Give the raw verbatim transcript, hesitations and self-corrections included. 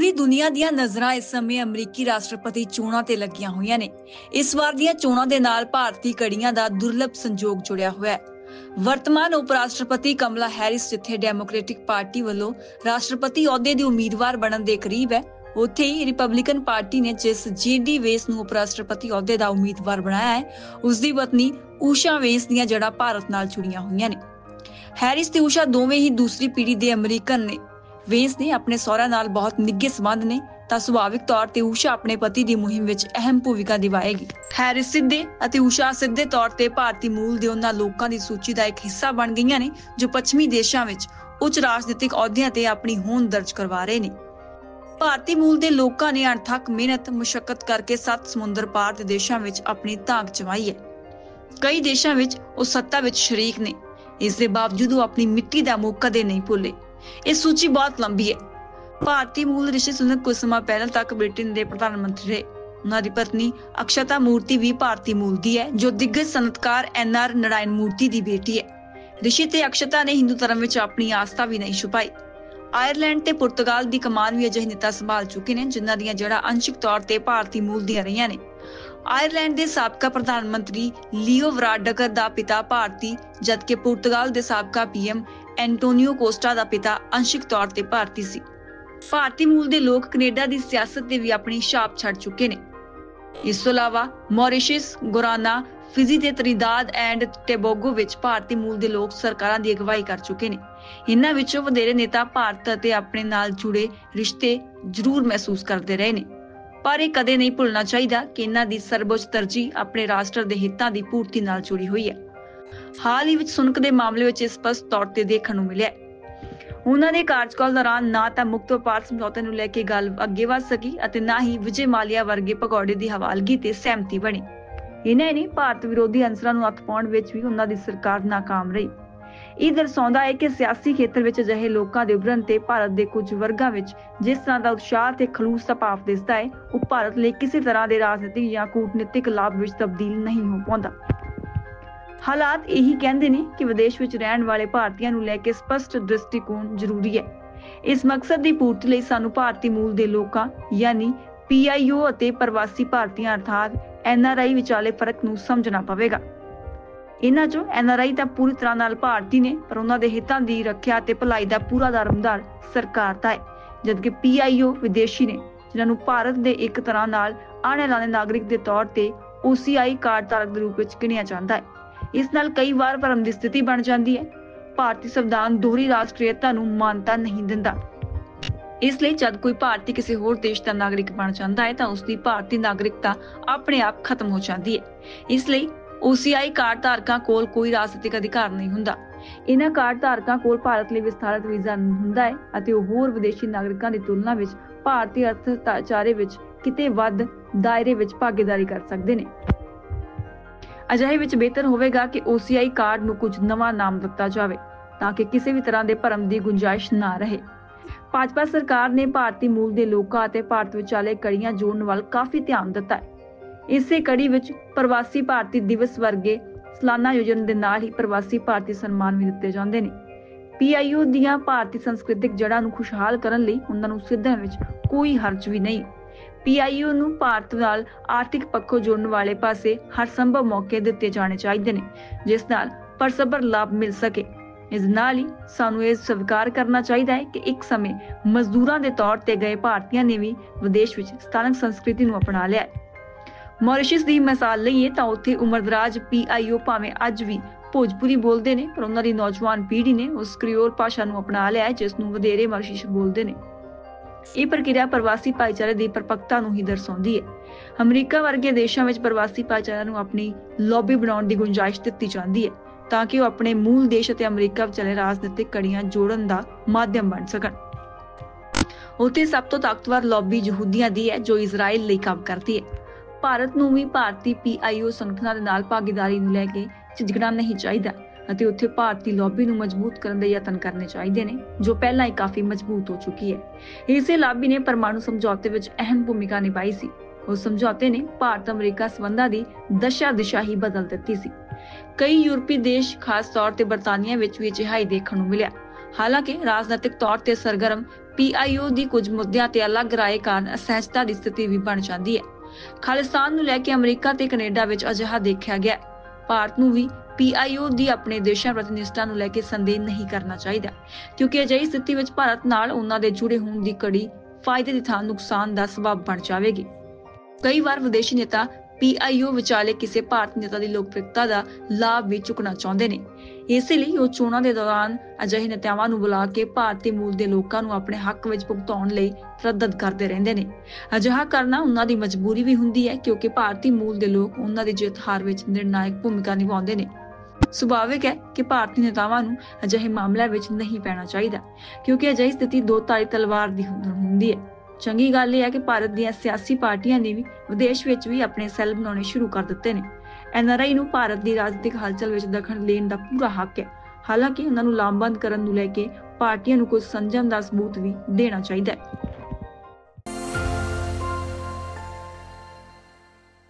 ਪੂਰੀ ਦੁਨੀਆ ਦੀਆਂ ਨਜ਼ਰਾਂ ਇਸ ਸਮੇਂ ਅਮਰੀਕੀ ਰਾਸ਼ਟਰਪਤੀ ਚੋਣਾਂ ਤੇ ਲੱਗੀਆਂ ਹੋਈਆਂ ਨੇ। ਇਸ ਵਾਰ ਦੀਆਂ ਚੋਣਾਂ ਦੇ ਨਾਲ ਭਾਰਤੀ ਕੜੀਆਂ ਦਾ ਦੁਰਲਭ ਸੰਜੋਗ ਜੁੜਿਆ ਹੋਇਆ ਹੈ। ਵਰਤਮਾਨ ਉਪ ਰਾਸ਼ਟਰਪਤੀ ਕਮਲਾ ਹੈਰਿਸ ਜਿੱਥੇ ਡੈਮੋਕ੍ਰੈਟਿਕ ਪਾਰਟੀ ਵੱਲੋਂ ਰਾਸ਼ਟਰਪਤੀ ਅਹੁਦੇ ਦੀ ਉਮੀਦਵਾਰ ਬਣਨ ਦੇ ਕਰੀਬ ਹੈ, ਉੱਥੇ ਹੀ ਰਿਪਬਲਿਕਨ ਪਾਰਟੀ ਨੇ ਜਿਸ ਜੇ ਡੀ ਵੇਂਸ ਨੂੰ ਉਪ ਰਾਸ਼ਟਰਪਤੀ ਅਹੁਦੇ ਦਾ ਉਮੀਦਵਾਰ ਬਣਾਇਆ ਹੈ, ਉਸ ਦੀ ਪਤਨੀ ਊਸ਼ਾ ਵੇਂਸ ਦੀਆਂ ਜੜ੍ਹਾਂ ਭਾਰਤ ਨਾਲ ਜੁੜੀਆਂ ਹੋਈਆਂ ਨੇ। ਹੈਰਿਸ ਤੇ ਊਸ਼ਾ ਦੋਵੇਂ ਹੀ ਦੂਸਰੀ ਪੀੜ੍ਹੀ ਦੇ ਅਮਰੀਕਨ ਨੇ। ਵੇਂਸ ਨੇ ਆਪਣੇ ਸਹੁਰਿਆਂ ਨਾਲ ਬਹੁਤ ਨਿੱਘੇ ਸੰਬੰਧ ਨੇ ਤਾਂ ਸੁਭਾਵਿਕ ਤੌਰ ਤੇ ਊਸ਼ਾ ਆਪਣੇ ਪਤੀ ਦੀ ਮੁਹਿੰਮ ਵਿੱਚ ਅਹਿਮ ਭੂਮਿਕਾ ਨਿਭਾਏਗੀ। ਹੈਰਿਸ ਸਿੱਧੇ ਅਤੇ ਊਸ਼ਾ ਸਿੱਧੇ ਤੌਰ ਤੇ ਭਾਰਤੀ ਮੂਲ ਦੇ ਉਹਨਾਂ ਲੋਕਾਂ ਦੀ ਸੂਚੀ ਦਾ ਇੱਕ ਹਿੱਸਾ ਬਣ ਗਈਆਂ ਨੇ ਜੋ ਪੱਛਮੀ ਦੇਸ਼ਾਂ ਵਿੱਚ ਉੱਚ ਰਾਜਨੀਤਿਕ ਅਹੁਦਿਆਂ ਤੇ ਆਪਣੀ ਹੋਂਦ ਦਰਜ ਕਰਵਾ ਰਹੇ ਨੇ। ਭਾਰਤੀ ਮੂਲ ਦੇ ਲੋਕਾਂ ਨੇ ਅਣਥੱਕ ਮਿਹਨਤ ਮੁਸ਼ੱਕਤ ਕਰਕੇ ਸੱਤ ਸਮੁੰਦਰ ਪਾਰ ਦੇ ਦੇਸ਼ਾਂ ਵਿੱਚ ਆਪਣੀ ਧਾਕ ਜਮਾਈ ਹੈ। ਕਈ ਦੇਸ਼ਾਂ ਵਿੱਚ ਉਹ ਸੱਤਾ ਵਿੱਚ ਸ਼ਰੀਕ ਨੇ, ਇਸ ਦੇ ਬਾਵਜੂਦ ਉਹ ਆਪਣੀ ਮਿੱਟੀ ਦਾ ਮੁੱਖ ਕਦੇ ਨਹੀਂ ਭੁੱਲੇ। ਇਹ ਸੂਚੀ ਬਹੁਤ ਲੰਬੀ ਹੈ। ਭਾਰਤੀ ਮੂਲ ਰਿਸ਼ੀ ਸੁਨਕ ਕੁਝ ਸਮਾਂ ਪਹਿਲਾਂ ਤੱਕ ਬ੍ਰਿਟੇਨ ਦੇ ਪ੍ਰਧਾਨ ਮੰਤਰੀ ਰਹੇ। ਉਹਨਾਂ ਦੀ ਪਤਨੀ ਅਕਸ਼ਤਾ ਮੂਰਤੀ ਵੀ ਭਾਰਤੀ ਮੂਲ ਦੀ ਹੈ, ਜੋ ਦਿੱਗਜ ਸਨਅਤਕਾਰ ਐਨ ਆਰ ਨਾਰਾਇਣ ਮੂਰਤੀ ਦੀ ਬੇਟੀ ਹੈ। ਰਿਸ਼ੀ ਤੇ ਅਕਸ਼ਤਾ ਨੇ ਹਿੰਦੂ ਧਰਮ ਵਿੱਚ ਆਪਣੀ ਆਸਥਾ ਵੀ ਨਹੀਂ ਛੁਪਾਈ। ਆਇਰਲੈਂਡ ਤੇ ਪੁਰਤਗਾਲ ਦੀ ਕਮਾਨ ਵੀ ਅਜਿਹੇ ਨੇਤਾ ਸੰਭਾਲ ਚੁੱਕੇ ਨੇ ਜਿਨ੍ਹਾਂ ਦੀਆਂ ਜੜ੍ਹਾਂ ਅੰਸ਼ਿਕ ਤੌਰ ਤੇ ਭਾਰਤੀ ਮੂਲ ਦੀਆਂ ਰਹੀਆਂ ਨੇ। ਆਇਰਲੈਂਡ ਦੇ ਸਾਬਕਾ ਪ੍ਰਧਾਨ ਮੰਤਰੀ ਲੀਓ ਵਰਾਡਕਰ ਦਾ ਪਿਤਾ ਭਾਰਤੀ, ਜਦਕਿ ਪੁਰਤਗਾਲ ਦੇ ਸਾਬਕਾ ਪੀ ਐਮ ਐਂਟੋਨੀਓ ਕੋਸਟਾ ਦਾ ਪਿਤਾ ਅੰਸ਼ਿਕ ਤੌਰ ਤੇ ਭਾਰਤੀ ਸੀ। ਭਾਰਤੀ ਮੂਲ ਦੇ ਲੋਕ ਕੈਨੇਡਾ ਦੀ ਸਿਆਸਤ ਤੇ ਵੀ ਆਪਣੀ ਛਾਪ ਛੱਡ ਚੁੱਕੇ ਨੇ। ਇਸ ਤੋਂ ਇਲਾਵਾ ਮੌਰੀਸ਼ੀਅਸ, ਗੁਆਨਾ, ਫਿਜੀ ਤੇ ਤ੍ਰਿਦਾਦ ਐਂਡ ਟੋਬੈਗੋ ਵਿੱਚ ਭਾਰਤੀ ਮੂਲ ਦੇ ਲੋਕ ਸਰਕਾਰਾਂ ਦੀ ਅਗਵਾਈ ਕਰ ਚੁੱਕੇ ਨੇ। ਇਹਨਾਂ ਵਿੱਚੋਂ ਵਧੇਰੇ ਨੇਤਾ ਭਾਰਤ ਅਤੇ ਆਪਣੇ ਨਾਲ ਜੁੜੇ ਰਿਸ਼ਤੇ ਜ਼ਰੂਰ ਮਹਿਸੂਸ ਕਰਦੇ ਰਹੇ ਨੇ, ਪਰ ਇਹ ਕਦੇ ਨਹੀਂ ਭੁੱਲਣਾ ਚਾਹੀਦਾ ਕਿ ਇਹਨਾਂ ਦੀ ਸਰਵਉੱਚ ਤਰਜੀਹ ਆਪਣੇ ਰਾਸ਼ਟਰ ਦੇ ਹਿੱਤਾਂ ਦੀ ਪੂਰਤੀ ਨਾਲ ਜੁੜੀ ਹੋਈ ਹੈ। ਹਾਲ ਹੀ ਵਿੱਚ ਸੁਨਕ ਦੇ ਮਾਮਲੇ ਵਿੱਚ ਸਪਸ਼ਟ ਤੌਰ ਤੇ ਦੇਖਣ ਨੂੰ ਮਿਲਿਆ। ਉਹਨਾਂ ਦੇ ਕਾਰਜਕਾਲ ਦੌਰਾਨ ਨਾ ਤਾਂ ਮੁਕਤ ਵਪਾਰ ਸਮਝੌਤੇ ਨੂੰ ਲੈ ਕੇ ਗੱਲ ਅੱਗੇ ਵਧ ਸਕੀ ਅਤੇ ਨਾ ਹੀ ਵਿਜੇ ਮਾਲਿਆ ਵਰਗੇ ਭਗੌੜੇ ਦੀ ਹਵਾਲਗੀ ਤੇ ਸਹਿਮਤੀ ਬਣੀ। ਇਹਨਾਂ ਨੇ ਭਾਰਤ ਵਿਰੋਧੀ ਅੰਸਰਾਂ ਨੂੰ ਹੱਥ ਪਾਉਣ ਵਿੱਚ ਵੀ ਉਹਨਾਂ ਦੀ ਸਰਕਾਰ ਨਾਕਾਮ ਰਹੀ। ਇਹ ਦਰਸਾਉਂਦਾ ਹੈ ਕਿ ਸਿਆਸੀ ਖੇਤਰ ਵਿੱਚ ਅਜਿਹੇ ਲੋਕਾਂ ਦੇ ਉਭਰਨ ਤੇ ਭਾਰਤ ਦੇ ਕੁਝ ਵਰਗਾਂ ਵਿੱਚ ਜਿਸ ਤਰ੍ਹਾਂ ਦਾ ਉਤਸ਼ਾਹ ਤੇ ਖਲੂਸ ਦਾ ਭਾਵ ਦਿਸਦਾ ਹੈ, ਉਹ ਭਾਰਤ ਲਈ ਕਿਸੇ ਤਰ੍ਹਾਂ ਦੇ ਰਾਜਨੀਤਿਕ ਜਾਂ ਕੂਟਨੀਤਿਕ ਲਾਭ ਵਿੱਚ ਤਬਦੀਲ ਨਹੀਂ ਹੋ ਪਾਉਂਦਾ। ਹਾਲਾਤ ਇਹੀ ਕਹਿੰਦੇ ਨੇ ਕਿ ਵਿਦੇਸ਼ ਵਿੱਚ ਰਹਿਣ ਵਾਲੇ ਭਾਰਤੀਆਂ ਨੂੰ ਲੈ ਕੇ ਸਪਸ਼ਟ ਦ੍ਰਿਸ਼ਟੀਕੋਣ ਜ਼ਰੂਰੀ ਹੈ। ਇਸ ਮਕਸਦ ਦੀ ਪੂਰਤੀ ਲਈ ਸਾਨੂੰ ਭਾਰਤੀ ਮੂਲ ਦੇ ਲੋਕਾਂ ਯਾਨੀ ਪੀ ਆਈ ਓ ਅਤੇ ਪ੍ਰਵਾਸੀ ਭਾਰਤੀਆਂ ਅਰਥਾਤ ਐਨ ਆਰ ਆਈ ਵਿਚਾਲੇ ਫਰਕ ਨੂੰ ਸਮਝਣਾ ਪਵੇਗਾ। ਇਹਨਾਂ ਚੋਂ ਐਨ ਆਰ ਆਈ ਤਾਂ ਪੂਰੀ ਤਰ੍ਹਾਂ ਨਾਲ ਭਾਰਤੀ ਨੇ, ਪਰ ਉਹਨਾਂ ਦੇ ਹਿੱਤਾਂ ਦੀ ਰੱਖਿਆ ਅਤੇ ਭਲਾਈ ਦਾ ਪੂਰਾ ਦਾਰਮਦਾਰ ਸਰਕਾਰ ਦਾ ਹੈ, ਜਦਕਿ ਪੀ ਆਈ ਓ ਵਿਦੇਸ਼ੀ ਨੇ ਜਿਨ੍ਹਾਂ ਨੂੰ ਭਾਰਤ ਦੇ ਇੱਕ ਤਰ੍ਹਾਂ ਨਾਲ ਆਣੇ ਵਾਲੇ ਨਾਗਰਿਕ ਦੇ ਤੌਰ ਤੇ ਓ ਸੀ ਆਈ ਕਾਰਡ ਧਾਰਕ ਦੇ ਰੂਪ ਵਿੱਚ ਗਿਣਿਆ ਜਾਂਦਾ ਹੈ। ਇਸ ਨਾਲ ਕਈ ਵਾਰ ਭਰਮ ਦੀ ਸਥਿਤੀ ਬਣ ਜਾਂਦੀ ਹੈ। ਭਾਰਤੀ ਸੰਵਿਧਾਨ ਦੋਹਰੀ ਰਾਸ਼ਟਰੀਅਤਾ ਨੂੰ ਮਾਨਤਾ ਨਹੀਂ ਦਿੰਦਾ। ਇਸ ਲਈ ਜਦ ਕੋਈ ਭਾਰਤੀ ਕਿਸੇ ਹੋਰ ਦੇਸ਼ ਦਾ ਨਾਗਰਿਕ ਬਣ ਜਾਂਦਾ ਹੈ ਤਾਂ ਉਸ ਦੀ ਭਾਰਤੀ ਨਾਗਰਿਕਤਾ ਆਪਣੇ ਆਪ ਖਤਮ ਹੋ ਜਾਂਦੀ ਹੈ। ਇਸ ਲਈ ਓ ਸੀ ਆਈ ਕਾਰਡ ਧਾਰਕਾਂ ਕੋਲ ਕੋਈ ਰਾਜਨੀਤਿਕ ਅਧਿਕਾਰ ਨਹੀਂ ਹੁੰਦਾ। ਇਹਨਾਂ ਕਾਰਡ ਧਾਰਕਾਂ ਕੋਲ ਭਾਰਤ ਲਈ ਵਿਸਥਾਰਤ ਵੀਜ਼ਾ ਹੁੰਦਾ ਹੈ ਅਤੇ ਉਹ ਹੋਰ ਵਿਦੇਸ਼ੀ ਨਾਗਰਿਕਾਂ ਦੀ ਤੁਲਨਾ ਵਿੱਚ ਭਾਰਤੀ ਅਰਥਚਾਰੇ ਵਿੱਚ ਕਿਤੇ ਵੱਧ ਦਾਇਰੇ ਵਿੱਚ ਭਾਗੀਦਾਰੀ ਕਰ ਸਕਦੇ ਨੇ। ਅਜਿਹੇ ਵਿੱਚ ਬਿਹਤਰ ਹੋਵੇਗਾ ਕਿ ਓ ਸੀ ਆਈ ਕਾਰਡ ਨੂੰ ਕੁਝ ਨਵਾਂ ਨਾਮ ਦਿੱਤਾ ਜਾਵੇ ਤਾਂ ਕਿ ਕਿਸੇ ਵੀ ਤਰ੍ਹਾਂ ਦੇ ਭਰਮ ਦੀ ਗੁੰਜਾਇਸ਼ ਨਾ ਰਹੇ। ਭਾਜਪਾ ਸਰਕਾਰ ਨੇ ਭਾਰਤੀ ਮੂਲ ਦੇ ਲੋਕਾਂ ਅਤੇ ਭਾਰਤ ਵਿਚਾਲੇ ਕੜੀਆਂ ਜੋੜਨ ਵੱਲ ਕਾਫੀ ਧਿਆਨ ਦਿੱਤਾ ਹੈ। ਇਸੇ ਕੜੀ ਵਿੱਚ ਪ੍ਰਵਾਸੀ ਭਾਰਤੀ ਦਿਵਸ ਵਰਗੇ ਸਾਲਾਨਾ ਆਯੋਜਨ ਦੇ ਨਾਲ ਹੀ ਪ੍ਰਵਾਸੀ ਭਾਰਤੀ ਸਨਮਾਨ ਵੀ ਦਿੱਤੇ ਜਾਂਦੇ ਨੇ। ਪੀ ਆਈ ਓ ਦੀਆਂ ਭਾਰਤੀ ਸੰਸਕ੍ਰਿਤਿਕ ਜੜ੍ਹਾਂ ਨੂੰ ਖੁਸ਼ਹਾਲ ਕਰਨ ਲਈ ਉਹਨਾਂ ਨੂੰ ਸਿੱਧਣ ਵਿੱਚ ਕੋਈ ਹਰਜ ਵੀ ਨਹੀਂ। ਪੀ ਆਈ ਓ ਨੂੰ ਭਾਰਤ ਨਾਲ ਆਰਥਿਕ ਪੱਖੋਂ ਜੋੜਨ ਵਾਲੇ ਪਾਸੇ ਹਰ ਸੰਭਵ ਮੌਕੇ ਦਿੱਤੇ ਜਾਣੇ ਚਾਹੀਦੇ ਨੇ ਜਿਸ ਨਾਲ ਪਰਸਪਰ ਲਾਭ ਮਿਲ ਸਕੇ। ਇਸ ਨਾਲ ਹੀ ਸਾਨੂੰ ਇਹ ਸਵੀਕਾਰ ਕਰਨਾ ਚਾਹੀਦਾ ਹੈ ਕਿ ਇੱਕ ਸਮੇਂ ਮਜ਼ਦੂਰਾਂ ਦੇ ਤੌਰ ਤੇ ਗਏ ਭਾਰਤੀਆਂ ਨੇ ਵੀ ਵਿਦੇਸ਼ ਵਿੱਚ ਸਥਾਨਕ ਸੰਸਕ੍ਰਿਤੀ ਨੂੰ ਅਪਣਾ ਲਿਆ ਹੈ। ਮੌਰੀਸ਼ੀਅਸ ਦੀ ਮਿਸਾਲ ਲਈਏ ਤਾਂ ਉੱਥੇ ਉਮਰਦਰਾਜ ਪੀ ਆਈ ਓ ਭਾਵੇਂ ਅੱਜ ਵੀ ਭੋਜਪੁਰੀ ਬੋਲਦੇ ਨੇ, ਪਰ ਉਹਨਾਂ ਦੀ ਨੌਜਵਾਨ ਪੀੜ੍ਹੀ ਨੇ ਉਸ ਕ੍ਰਿਓਲ ਭਾਸ਼ਾ ਨੂੰ ਅਪਣਾ ਲਿਆ ਹੈ ਜਿਸ ਨੂੰ ਵਧੇਰੇ ਮੌਰੀਸ਼ੀਅਸ ਬੋਲਦੇ ਨੇ। ਇਹ ਪ੍ਰਕਿਰਿਆ ਪ੍ਰਵਾਸੀ ਭਾਈਚਾਰੇ ਦੀ ਪਰਪੱਕਤਾ ਨੂੰ ਹੀ ਦਰਸਾਉਂਦੀ ਹੈ। ਅਮਰੀਕਾ ਵਰਗੇ ਦੇਸ਼ਾਂ ਵਿੱਚ ਪ੍ਰਵਾਸੀ ਭਾਈਚਾਰੇ ਨੂੰ ਆਪਣੀ ਲੌਬੀ ਬਣਾਉਣ ਦੀ ਗੁੰਜਾਇਸ਼ ਦਿੱਤੀ ਜਾਂਦੀ ਹੈ ਤਾਂ ਕਿ ਉਹ ਆਪਣੇ ਮੂਲ ਦੇਸ਼ ਅਤੇ ਅਮਰੀਕਾ ਵਿਚਾਲੇ ਰਾਜਨੀਤਿਕ ਕੜੀਆਂ ਜੋੜਨ ਦਾ ਮਾਧਿਅਮ ਬਣ ਸਕਣ। ਉੱਥੇ ਸਭ ਤੋਂ ਤਾਕਤਵਰ ਲੌਬੀ ਯਹੂਦੀਆਂ ਦੀ ਹੈ ਜੋ ਇਜ਼ਰਾਈਲ ਲਈ ਕੰਮ ਕਰਦੀ ਹੈ। ਭਾਰਤ ਨੂੰ ਵੀ ਭਾਰਤੀ ਪੀ ਆਈ ਓ ਸੰਗਠਨਾਂ ਦੇ ਨਾਲ ਭਾਗੀਦਾਰੀ ਨੂੰ ਲੈ ਕੇ ਝਿਜਕਣਾ ਨਹੀਂ ਚਾਹੀਦਾ ਅਤੇ ਉੱਥੇ ਭਾਰਤੀ ਲੌਬੀ ਨੂੰ ਮਜ਼ਬੂਤ ਕਰਨ ਦੇ ਯਤਨ ਕਰਨੇ ਚਾਹੀਦੇ ਨੇ ਜੋ ਪਹਿਲਾਂ ਹੀ ਕਾਫੀ ਮਜ਼ਬੂਤ ਹੋ ਚੁੱਕੀ ਹੈ। ਇਸੇ ਲੌਬੀ ਨੇ ਪਰਮਾਣੂ ਸਮਝੌਤੇ ਵਿੱਚ ਅਹਿਮ ਭੂਮਿਕਾ ਨਿਭਾਈ ਸੀ। ਉਸ ਸਮਝੌਤੇ ਨੇ ਭਾਰਤ ਅਮਰੀਕਾ ਸੰਬੰਧਾਂ ਦੀ ਦਸ਼ਾ ਦਿਸ਼ਾ ਹੀ ਬਦਲ ਦਿੱਤੀ ਸੀ। ਕਈ ਯੂਰਪੀ ਦੇਸ਼ ਖਾਸ ਤੌਰ ਤੇ ਬਰਤਾਨੀਆ ਵਿੱਚ ਵੀ ਅਜਿਹਾ ਹੀ ਦੇਖਣ ਨੂੰ ਮਿਲਿਆ। ਹਾਲਾਂਕਿ ਰਾਜਨੀਤਿਕ ਤੌਰ ਤੇ ਸਰਗਰਮ ਪੀ ਆਈ ਓ ਦੀ ਕੁਝ ਮੁੱਦਿਆਂ ਤੇ ਅਲੱਗ ਰਾਏ ਕਾਰਨ ਅਸਹਿਜਤਾ ਦੀ ਸਥਿਤੀ ਵੀ ਬਣ ਜਾਂਦੀ ਹੈ। ਖਾਲਿਸਤਾਨ ਨੂੰ ਲੈ ਕੇ ਅਮਰੀਕਾ ਤੇ ਕੈਨੇਡਾ ਵਿੱਚ ਅਜਿਹਾ ਦੇਖਿਆ ਗਿਆ। ਭਾਰਤ ਨੂੰ ਵੀ ਪੀ ਆਈ ਓ ਦੀ ਆਪਣੇ ਦੇਸ਼ਾਂ ਪ੍ਰਤੀ ਨਿਸ਼ਠਾ ਨੂੰ ਲੈ ਕੇ ਸੰਦੇਹ ਨਹੀਂ ਕਰਨਾ ਚਾਹੀਦਾ, ਕਿਉਂਕਿ ਅਜਿਹੀ ਸਥਿਤੀ ਵਿੱਚ ਭਾਰਤ ਨਾਲ ਉਹਨਾਂ ਦੇ ਜੁੜੇ ਹੋਣ ਦੀ ਕੜੀ ਫਾਇਦੇ ਦੀ ਥਾਂ ਨੁਕਸਾਨ ਦਾ ਸਬਬ ਬਣ ਜਾਵੇਗੀ। ਕਈ ਵਾਰ ਵਿਦੇਸ਼ੀ ਨੇਤਾ ਪੀ ਆਈ ਓ ਵਿਚਾਲੇ ਕਿਸੇ ਭਾਰਤੀ ਨੇਤਾ ਦੀ ਲੋਕਪ੍ਰਿਯਤਾ ਦਾ ਲਾਭ ਵੀ ਚੁੱਕਣਾ ਚਾਹੁੰਦੇ ਨੇ। ਇਸੇ ਲਈ ਉਹ ਚੋਣਾਂ ਦੇ ਦੌਰਾਨ ਅਜਿਹੇ ਨੇਤਾਵਾਂ ਨੂੰ ਬੁਲਾ ਕੇ ਭਾਰਤੀ ਮੂਲ ਦੇ ਲੋਕਾਂ ਨੂੰ ਆਪਣੇ ਹੱਕ ਵਿੱਚ ਭੁਗਤਾਉਣ ਲਈ ਤਰੱਦਦ ਕਰਦੇ ਰਹਿੰਦੇ ਨੇ। ਅਜਿਹਾ ਕਰਨਾ ਉਹਨਾਂ ਦੀ ਮਜਬੂਰੀ ਵੀ ਹੁੰਦੀ ਹੈ, ਕਿਉਂਕਿ ਭਾਰਤੀ ਮੂਲ ਦੇ ਲੋਕ ਉਹਨਾਂ ਦੀ ਜਿੱਤ ਹਾਰ ਵਿੱਚ ਨਿਰਣਾਇਕ ਭੂਮਿਕਾ ਨਿਭਾਉਂਦੇ ਨੇ। ਸੁਭਾਵਿਕ ਹੈ ਕਿ ਭਾਰਤੀ ਨੇਤਾਵਾਂ ਨੂੰ ਅਜਿਹੇ ਮਾਮਲਿਆਂ ਵਿੱਚ ਨਹੀਂ ਪੈਣਾ ਚਾਹੀਦਾ, ਕਿਉਂਕਿ ਅਜਿਹੀ ਸਥਿਤੀ ਦੋ ਧਾਰੀ ਤਲਵਾਰ ਦੀ ਹੁੰਦੀ ਹੈ। ਚੰਗੀ ਗੱਲ ਇਹ ਹੈ ਕਿ ਭਾਰਤ ਦੀਆਂ ਸਿਆਸੀ ਪਾਰਟੀਆਂ ਨੇ ਵੀ ਵਿਦੇਸ਼ ਵਿੱਚ ਵੀ ਆਪਣੇ ਸੈੱਲ ਬਣਾਉਣੇ ਸ਼ੁਰੂ ਕਰ ਦਿੱਤੇ ਨੇ। ਐਨ ਆਰ ਆਈ ਨੂੰ ਭਾਰਤ ਦੀ ਰਾਜਨੀਤਿਕ ਹਲਚਲ ਵਿੱਚ ਦਖਲ ਦੇਣ ਦਾ ਪੂਰਾ ਹੱਕ ਹੈ। ਹਾਲਾਂਕਿ ਉਹਨਾਂ ਨੂੰ ਲਾਮਬੰਦ ਕਰਨ ਨੂੰ ਲੈ ਕੇ ਪਾਰਟੀਆਂ ਨੂੰ ਕੁਝ ਸੰਜਮ ਦਾ ਸਬੂਤ ਵੀ ਦੇਣਾ ਚਾਹੀਦਾ ਹੈ।